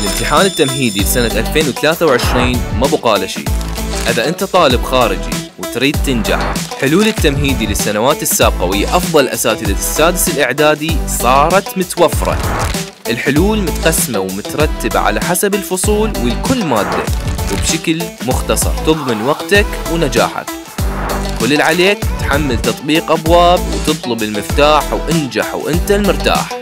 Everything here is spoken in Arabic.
الامتحان التمهيدي لسنة 2023 ما بقاله شيء. إذا أنت طالب خارجي وتريد تنجح، حلول التمهيدي للسنوات السابقة وهي أفضل أساتذة السادس الإعدادي صارت متوفرة. الحلول متقسمة ومترتبة على حسب الفصول ولكل مادة وبشكل مختصر تضمن وقتك ونجاحك. كل اللي عليك تحمل تطبيق أبواب وتطلب المفتاح وانجح وانت المرتاح.